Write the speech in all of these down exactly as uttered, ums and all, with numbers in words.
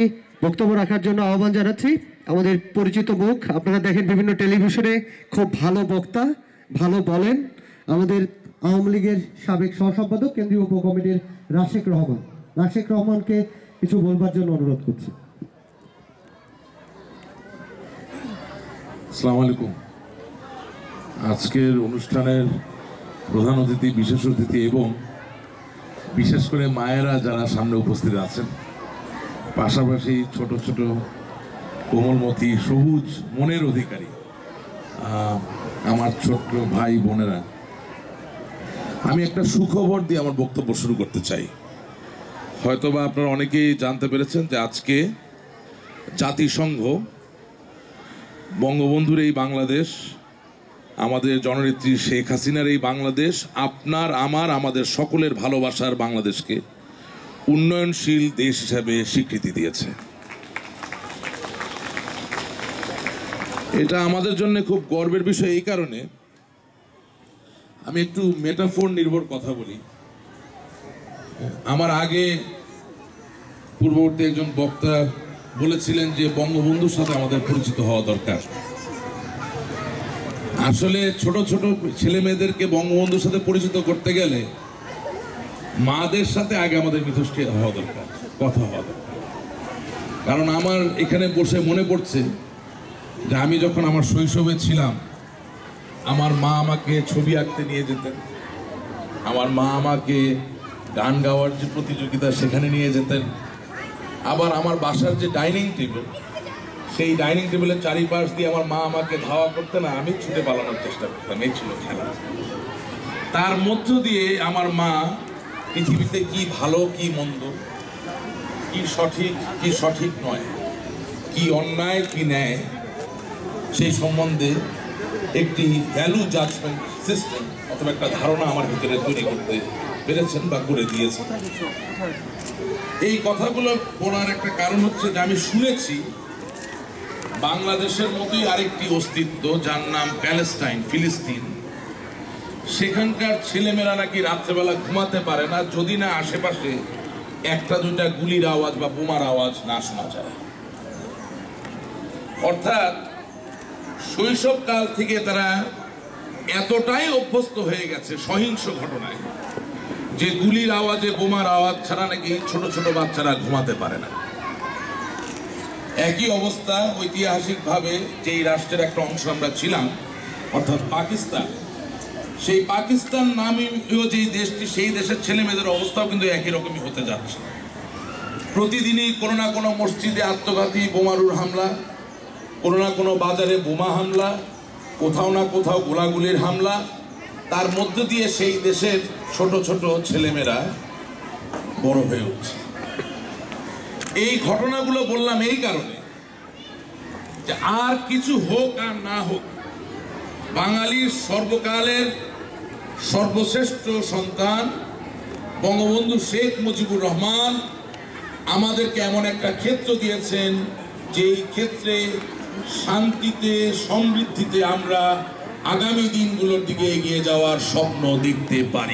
বক্তব্য রাখার জন্য আহ্বান জানাচ্ছি আমাদের পরিচিত মুখ। আপনারা দেখেন বিভিন্ন টেলিভিশনে খুব ভালো বক্তা, ভালো বলেন, আমাদের আওয়ামী লীগের সাবেক সহসম্পাদক কেন্দ্রীয় উপকমিটির রাশেক রহমান। রাশেক রহমানকে কিছু বলবার জন্য অনুরোধ করছি। আসসালামু আলাইকুম। আজকের অনুষ্ঠানের প্রধান অতিথি, বিশেষ অতিথি এবং বিশেষ করে মায়েরা যারা সামনে উপস্থিত আছেন, পাশাপাশি ছোট ছোট কোমলমতি সবুজ মনের অধিকারী আমার ছোট্ট ভাই বোনেরা, আমি একটা সুখবর দিয়ে আমার বক্তব্য শুরু করতে চাই। হয়তোবা আপনারা অনেকেই জানতে পেরেছেন যে আজকে জাতিসংঘ বঙ্গবন্ধুর এই বাংলাদেশ, আমাদের জননেত্রী শেখ হাসিনার এই বাংলাদেশ, আপনার আমার আমাদের সকলের ভালোবাসার বাংলাদেশকে উন্নয়নশীল দেশ হিসাবে স্বীকৃতি দিয়েছে। এটা আমাদের জন্য খুব গর্বের বিষয়। এই কারণে আমি একটু মেটাফোর নির্ভর কথা বলি। আমার আগে পূর্ববর্তী একজন বক্তা বলেছিলেন যে বঙ্গবন্ধুর সাথে আমাদের পরিচিত হওয়া দরকার। আসলে ছোট ছোট ছেলে মেয়েদেরকে বঙ্গবন্ধুর সাথে পরিচিত করতে গেলে মাদের সাথে আগে আমাদের মিথস্ক্রিয় হওয়া দরকার, কথা হওয়া দরকার। কারণ আমার এখানে বসে মনে পড়ছে যে আমি যখন আমার শৈশবে ছিলাম, আমার মা আমাকে ছবি আঁকতে নিয়ে যেতেন, আমার মা আমাকে গান গাওয়ার যে প্রতিযোগিতা সেখানে নিয়ে যেতেন। আবার আমার বাসার যে ডাইনিং টেবিল, সেই ডাইনিং টেবিলের চারিপাশ দিয়ে আমার মা আমাকে ধাওয়া করতেন, আমি ছুটে পালানোর চেষ্টা করতাম। এই ছিল খেলা। তার মধ্য দিয়ে আমার মা পৃথিবীতে কি ভালো কি মন্দ, কি সঠিক কি সঠিক নয়, কি অন্যায় কি ন্যায়, সেই সম্বন্ধে একটি ভ্যালু জাজমেন্ট সিস্টেম অথবা একটা ধারণা আমার ভিতরে তৈরি করতে পেরেছেন বা করে দিয়েছেন। এই কথাগুলো বলার একটা কারণ হচ্ছে যে আমি শুনেছি বাংলাদেশের মতোই আরেকটি অস্তিত্ব, যার নাম প্যালেস্টাইন, ফিলিস্তিন, সেখানকার ছেলেমেয়েরা নাকি রাত্রেবেলা ঘুমাতে পারে না যদি না আশেপাশে একটা দুইটা গুলির আওয়াজ বা বোমার আওয়াজ না শোনা যায়। অর্থাৎ শৈশবকাল থেকে তারা এতটাই অভ্যস্ত হয়ে গেছে সহিংস ঘটনায় যে গুলির আওয়াজে, বোমার আওয়াজ ছাড়া নাকি ছোট ছোট বাচ্চারা ঘুমাতে পারে না। একই অবস্থা ঐতিহাসিকভাবে যেই রাষ্ট্রের একটা অংশ আমরা ছিলাম, অর্থাৎ পাকিস্তান, সেই পাকিস্তান নামীয় যেই দেশটি, সেই দেশের ছেলে মেয়েদের অবস্থাও কিন্তু একই রকমই হতে যাচ্ছে। প্রতিদিনই কোনো না কোনো মসজিদে আত্মঘাতী বোমারুর হামলা, কোনো না কোনো বাজারে বোমা হামলা, কোথাও না কোথাও গোলাগুলির হামলা। তার মধ্য দিয়ে সেই দেশের ছোট ছোট ছেলেমেয়েরা বড় হয়ে উঠছে। এই ঘটনাগুলো বললাম এই কারণে যে আর কিছু হোক আর না হোক, বাঙালির সর্বকালের সর্বশ্রেষ্ঠ সন্তান বঙ্গবন্ধু শেখ মুজিবুর রহমান আমাদেরকে এমন একটা ক্ষেত্র দিয়েছেন, যেই ক্ষেত্রে শান্তিতে সমৃদ্ধিতে আমরা আগামী দিনগুলোর দিকে এগিয়ে যাওয়ার স্বপ্ন দেখতে পারি।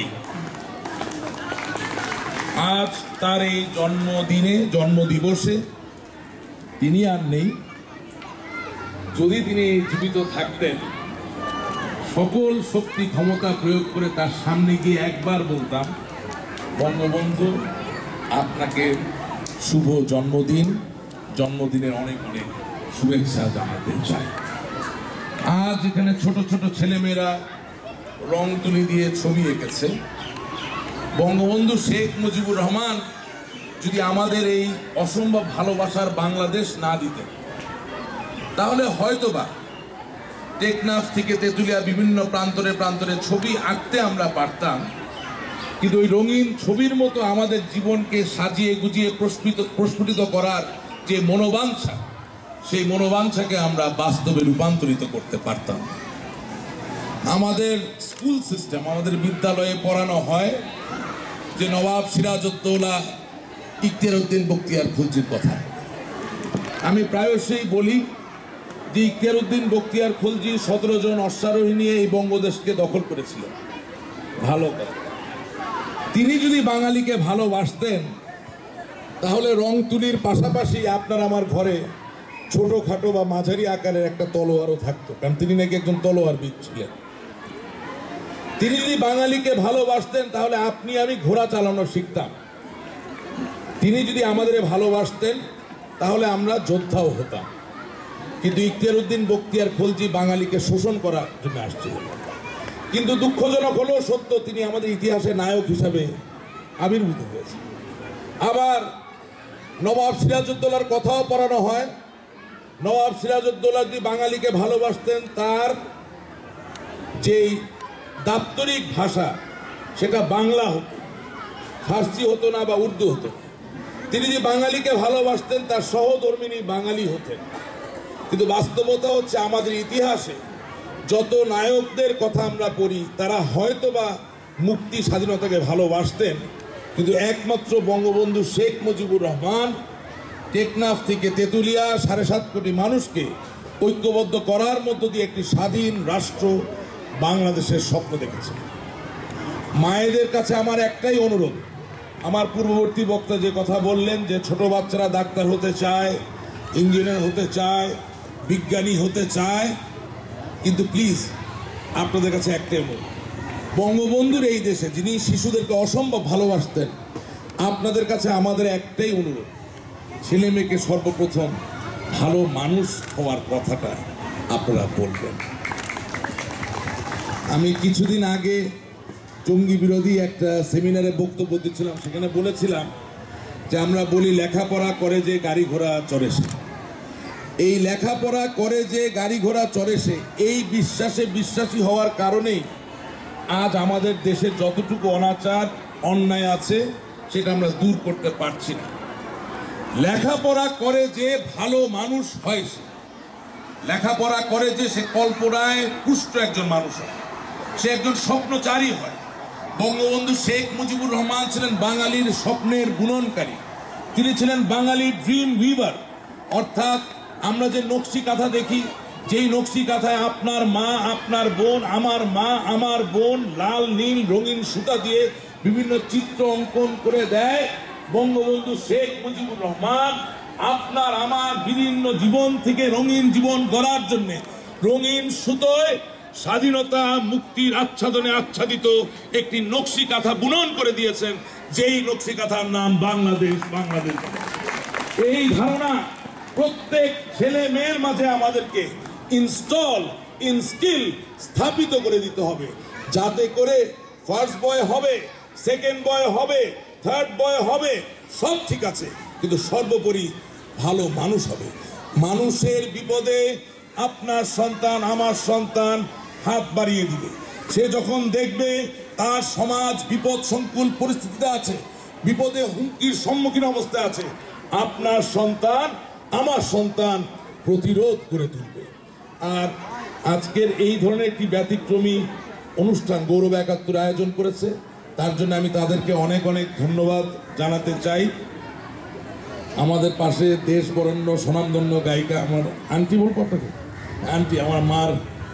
আজ তার এই জন্মদিনে, জন্মদিবসে, তিনি আর নেই। যদি তিনি জীবিত থাকতেন, সকল শক্তি ক্ষমতা প্রয়োগ করে তার সামনে গিয়ে একবার বলতাম, বঙ্গবন্ধু আপনাকে শুভ জন্মদিন, জন্মদিনের অনেক অনেক শুভেচ্ছা জানাতে চাই। আজ এখানে ছোট ছোট ছেলেমেয়েরা রং তুলি দিয়ে ছবি এঁকেছে। বঙ্গবন্ধু শেখ মুজিবুর রহমান যদি আমাদের এই অসম্ভব ভালোবাসার বাংলাদেশ না দিতেন, তাহলে হয়তোবা টেকনাফ থেকে তেঁতুলিয়া বিভিন্ন প্রান্তরে প্রান্তরে ছবি আঁকতে আমরা পারতাম, কিন্তু ওই রঙিন ছবির মতো আমাদের জীবনকে সাজিয়ে গুজিয়ে প্রস্ফুটিত প্রস্ফুটিত করার যে মনোবাঞ্ছা, সেই মনোবাঞ্ছাকে আমরা বাস্তবে রূপান্তরিত করতে পারতাম। আমাদের স্কুল সিস্টেম, আমাদের বিদ্যালয়ে পড়ানো হয় যে নবাব সিরাজউদ্দৌলা ইখতিয়ার উদ্দিন বখতিয়ার খলজির কথা। আমি প্রায়শই বলি যে ইখতিয়ার উদ্দিন বখতিয়ার খলজি সতেরো জন অশ্বারোহী নিয়ে এই বঙ্গদেশকে দখল করেছিলেন। ভালো কথা। তিনি যদি বাঙালিকে ভালোবাসতেন তাহলে রং তুলির পাশাপাশি আপনার আমার ঘরে ছোটখাটো বা মাঝারি আকারের একটা তলোয়ারও থাকতো, কারণ তিনি নাকি একজন তলোয়ারবিদ ছিলেন। তিনি যদি বাঙালিকে ভালোবাসতেন তাহলে আপনি আমি ঘোড়া চালানো শিখতাম। তিনি যদি আমাদের ভালোবাসতেন তাহলে আমরা যোদ্ধাও হতাম। কিন্তু ইখতিয়ার উদ্দিন বখতিয়ার খলজি বাঙালিকে শোষণ করার জন্য আসছিলেন। কিন্তু দুঃখজনক হলেও সত্য, তিনি আমাদের ইতিহাসে নায়ক হিসাবে আবির্ভূত হয়েছেন। আবার নবাব সিরাজউদ্দৌলার কথাও পড়ানো হয়। নবাব সিরাজউদ্দৌলা যদি বাঙালিকে ভালোবাসতেন, তার যেই দাপ্তরিক ভাষা সেটা বাংলা হতো, ফার্সি হতো না বা উর্দু হতো। তিনি যে বাঙালিকে ভালোবাসতেন তার সহধর্মিনী বাঙালি হতেন। কিন্তু বাস্তবতা হচ্ছে আমাদের ইতিহাসে যত নায়কদের কথা আমরা পড়ি তারা হয়তোবা মুক্তি স্বাধীনতাকে ভালোবাসতেন, কিন্তু একমাত্র বঙ্গবন্ধু শেখ মুজিবুর রহমান টেকনাফ থেকে তেঁতুলিয়া সাড়ে সাত কোটি মানুষকে ঐক্যবদ্ধ করার মধ্য দিয়ে একটি স্বাধীন রাষ্ট্র বাংলাদেশের স্বপ্ন দেখেছিলেন। মায়েদের কাছে আমার একটাই অনুরোধ, আমার পূর্ববর্তী বক্তা যে কথা বললেন যে ছোট বাচ্চারা ডাক্তার হতে চায়, ইঞ্জিনিয়ার হতে চায়, বিজ্ঞানী হতে চায়, কিন্তু প্লিজ আপনাদের কাছে একটাই অনুরোধ, বঙ্গবন্ধুর এই দেশে যিনি শিশুদেরকে অসম্ভব ভালোবাসতেন, আপনাদের কাছে আমাদের একটাই অনুরোধ, ছেলে মেয়েকে সর্বপ্রথম ভালো মানুষ হওয়ার কথাটা আপনারা বলবেন। আমি কিছুদিন আগে জঙ্গি বিরোধী একটা সেমিনারে বক্তব্য দিচ্ছিলাম, সেখানে বলেছিলাম যে আমরা বলি লেখাপড়া করে যে গাড়ি ঘোড়া চড়ে সে। এই লেখাপড়া করে যে গাড়ি ঘোড়া চড়ে সে, এই বিশ্বাসে বিশ্বাসী হওয়ার কারণেই আজ আমাদের দেশে যতটুকু অনাচার অন্যায় আছে সেটা আমরা দূর করতে পারছি না। লেখাপড়া করে যে ভালো মানুষ হয় সে, লেখাপড়া করে যে সে কল্পনায় পুষ্ট একজন মানুষ হয়, সে একজন স্বপ্নচারী হয়। বঙ্গবন্ধু শেখ মুজিবুর রহমান ছিলেন বাঙালির স্বপ্নের বুননকারী, তিনি ছিলেন বাঙালির ড্রিম উইভার। অর্থাৎ আমরা যে নকশি কাঁথা দেখি, যেই নকশি কাঁথায় আপনার মা, আপনার বোন, আমার মা, আমার বোন লাল নীল রঙিন সুতা দিয়ে বিভিন্ন চিত্র অঙ্কন করে দেয়, বঙ্গবন্ধু শেখ মুজিবুর রহমান আপনার আমার বিভিন্ন জীবন থেকে রঙিন জীবন গড়ার জন্য রঙিন সুতোয় স্বাধীনতা মুক্তির আচ্ছাদনে আচ্ছাদিত একটি নকশি কাঁথা বুনন করে দিয়েছেন, যেই নকশি কাঁথার নাম বাংলাদেশ। বাংলাদেশ এই ধারণা প্রত্যেক ছেলে মেয়ের মাঝে আমাদেরকে ইনস্টল ইনস্কিল স্থাপিত করে দিতে হবে, যাতে করে ফার্স্ট বয় হবে, সেকেন্ড বয় হবে, থার্ড বয় হবে, সব ঠিক আছে, কিন্তু সর্বোপরি ভালো মানুষ হবে। মানুষের বিপদে আপনার সন্তান আমার সন্তান হাত বাড়িয়ে দিবে। সে যখন দেখবে তার সমাজ বিপদ সংকুল পরিস্থিতিতে আছে, বিপদে হুমকির সম্মুখীন অবস্থায় আছে, আপনার সন্তান আমার সন্তান প্রতিরোধ করে তুলবে। আর আজকের এই ধরনের একটি ব্যতিক্রমী অনুষ্ঠান গৌরব একাত্তর আয়োজন করেছে, তার জন্য আমি তাদেরকে অনেক অনেক ধন্যবাদ জানাতে চাই। আমাদের পাশে দেশ বরেণ্য স্বনামধন্য গায়িকা আমার আন্টি বলবো আপনাকে, আন্টি আমার মার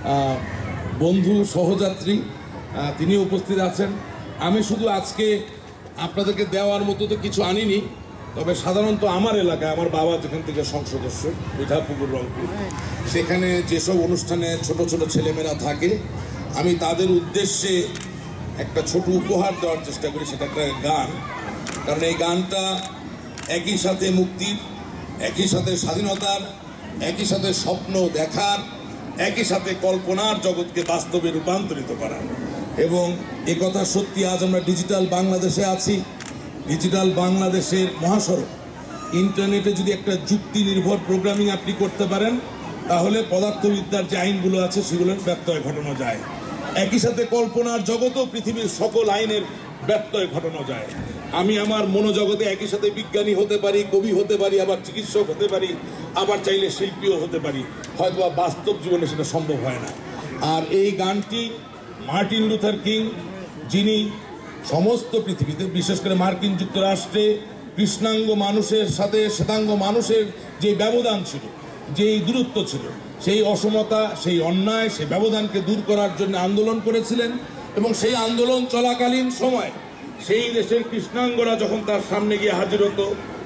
বন্ধু সহযাত্রী, তিনি উপস্থিত আছেন। আমি শুধু আজকে আপনাদেরকে দেওয়ার মতো তো কিছু আনিনি, তবে সাধারণত আমার এলাকায় আমার বাবা যেখান থেকে সংসদস্য মিঠাপুকুর রংপুর, সেখানে যেসব অনুষ্ঠানে ছোট ছোট ছেলেমেয়েরা থাকে আমি তাদের উদ্দেশ্যে একটা ছোট উপহার দেওয়ার চেষ্টা করি, সেটা একটা গান। কারণ এই গানটা একই সাথে মুক্তির, একই সাথে স্বাধীনতার, একই সাথে স্বপ্ন দেখার, একই সাথে কল্পনার জগৎকে বাস্তবে রূপান্তরিত করার। এবং এ কথা সত্যি, আজ আমরা ডিজিটাল বাংলাদেশে আছি। ডিজিটাল বাংলাদেশের মহাসড়ক, ইন্টারনেটে যদি একটা যুক্তি নির্ভর প্রোগ্রামিং আপনি করতে পারেন, তাহলে পদার্থবিদ্যার যে আইনগুলো আছে সেগুলোর ব্যত্যয় ঘটানো যায়। একই সাথে কল্পনার জগতেও পৃথিবীর সকল আইনের ব্যত্যয় ঘটানো যায়। আমি আমার মনোজগতে একই সাথে বিজ্ঞানী হতে পারি, কবি হতে পারি, আবার চিকিৎসক হতে পারি, আবার চাইলে শিল্পীও হতে পারি, হয়তো বাস্তব জীবনে সেটা সম্ভব হয় না। আর এই গানটি মার্টিন লুথার কিং, যিনি সমস্ত পৃথিবীতে বিশেষ করে মার্কিন যুক্তরাষ্ট্রে কৃষ্ণাঙ্গ মানুষের সাথে শ্বেতাঙ্গ মানুষের যে ব্যবধান ছিল, যেই দূরত্ব ছিল, সেই অসমতা, সেই অন্যায়, সেই ব্যবধানকে দূর করার জন্য আন্দোলন করেছিলেন। এবং সেই আন্দোলন চলাকালীন সময় সেই দেশের কৃষ্ণাঙ্গরা যখন তার সামনে গিয়ে হাজির হতো,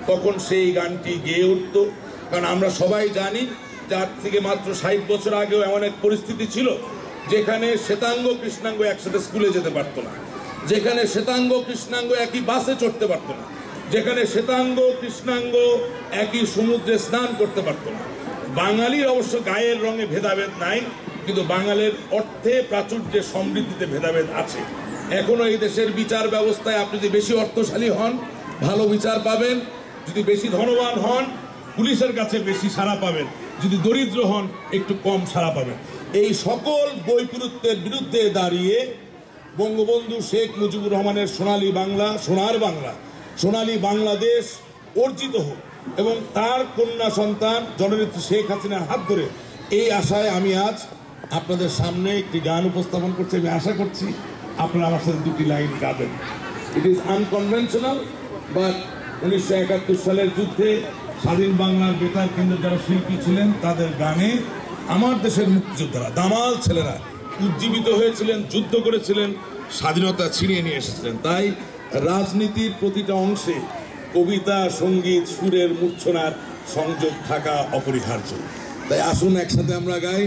তখন সেই গানটি গেয়ে উঠত। কারণ আমরা সবাই জানি যে আজ থেকে মাত্র ষাট বছর আগেও এমন এক পরিস্থিতি ছিল যেখানে শ্বেতাঙ্গ কৃষ্ণাঙ্গ একসাথে স্কুলে যেতে পারতো না, যেখানে শ্বেতাঙ্গ কৃষ্ণাঙ্গ একই বাসে চড়তে পারতো না, যেখানে শ্বেতাঙ্গ কৃষ্ণাঙ্গ একই সমুদ্রে স্নান করতে পারতো না। বাঙালির অবশ্য গায়ের রঙে ভেদাভেদ নাই, কিন্তু বাঙালির অর্থে প্রাচুর্যে সমৃদ্ধিতে ভেদাভেদ আছে। এখনো এই দেশের বিচার ব্যবস্থায় আপনি যদি বেশি অর্থশালী হন ভালো বিচার পাবেন, যদি বেশি ধনবান হন পুলিশের কাছে বেশি সাড়া পাবেন, যদি দরিদ্র হন একটু কম সাড়া পাবেন। এই সকল বৈপরীত্যের বিরুদ্ধে দাঁড়িয়ে বঙ্গবন্ধু শেখ মুজিবুর রহমানের সোনালী বাংলা, সোনার বাংলা, সোনালী বাংলাদেশ অর্জিত হোক এবং তার কন্যা সন্তান জননেত্রী শেখ হাসিনার হাত ধরে, এই আশায় আমি আজ আপনাদের সামনে একটি গান উপস্থাপন করছি। আমি আশা করছি আপনারা আমার সাথে দুটি লাইন গাবেন। ইট ইজ আনকনভেনশনাল, বাট উনিশশো একাত্তর সালের যুদ্ধে স্বাধীন বাংলার বেতার কেন্দ্রের যারা শিল্পী ছিলেন তাদের গানে আমার দেশের মুক্তিযোদ্ধারা, দামাল ছেলেরা উজ্জীবিত হয়েছিলেন, যুদ্ধ করেছিলেন, স্বাধীনতা ছিনিয়ে নিয়ে এসেছিলেন। তাই রাজনীতির প্রতিটা অংশে কবিতা, সঙ্গীত, সুরের মূর্ছনার সংযোগ থাকা অপরিহার্য। তাই আসুন একসাথে আমরা গাই।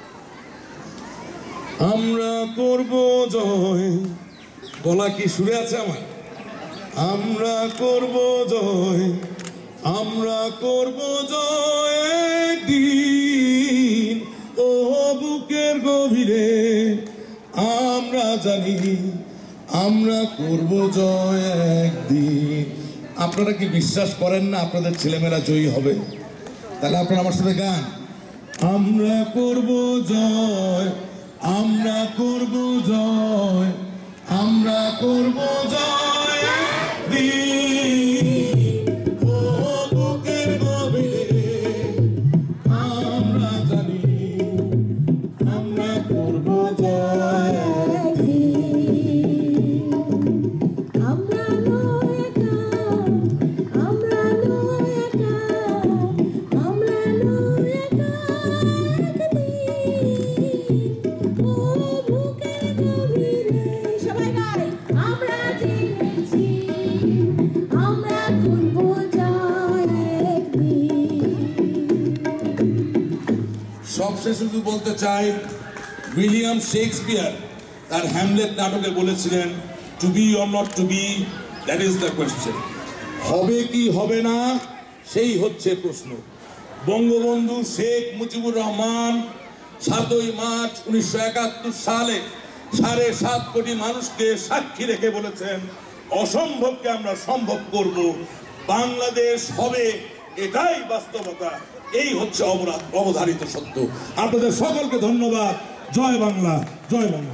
আমরা করব জয়, গলা কি সুরে আছে আমার? আমরা করব জয়, আমরা করব জয় একদিন, ও বুকের গভীরে আমরা জানি আমরা করব জয় একদিন। আপনারা কি বিশ্বাস করেন না আপনাদের ছেলেমেয়েরা জয়ী হবে? তাহলে আপনারা আমার সাথে গান। আমরা করব জয়, আমরা করব জয়, আমরা করব জয় একদিন, ও বুকের গভীরে আমরা জানি আমরা করব জয় একদিন। আমরা নয় একা, আমরা নয় একা, আমরা নয় একা একদিন, ও বুকের গভীরে সবাই গাই। আমরা জেনেছি আমরা করব জয় একদিন। সবশেষে শুধু বলতে চাই, উইলিয়াম শেক্সপিয়ার তার হ্যামলেট নাটকে বলেছিলেন, to be or not to be, that is the question. হবে কি হবে না সেই হচ্ছে প্রশ্ন। বঙ্গবন্ধু শেখ মুজিবুর রহমান সাতই মার্চ উনিশশো একাত্তর সালে সাড়ে সাত কোটি মানুষকে সাক্ষী রেখে বলেছেন, অসম্ভবকে আমরা সম্ভব করব, বাংলাদেশ হবে, এটাই বাস্তবতা, এই হচ্ছে অবরা- অবধারিত সত্য। আপনাদের সকলকে ধন্যবাদ। জয় বাংলা, জয় বাংলা।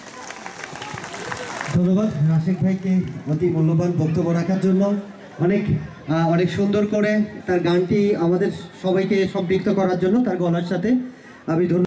ধন্যবাদ রাশিক ভাইকে অতি মূল্যবান বক্তব্য রাখার জন্য। অনেক আহ, অনেক সুন্দর করে তার গানটি আমাদের সবাইকে সম্পৃক্ত করার জন্য তার গলার সাথে আমি ধন্যবাদ।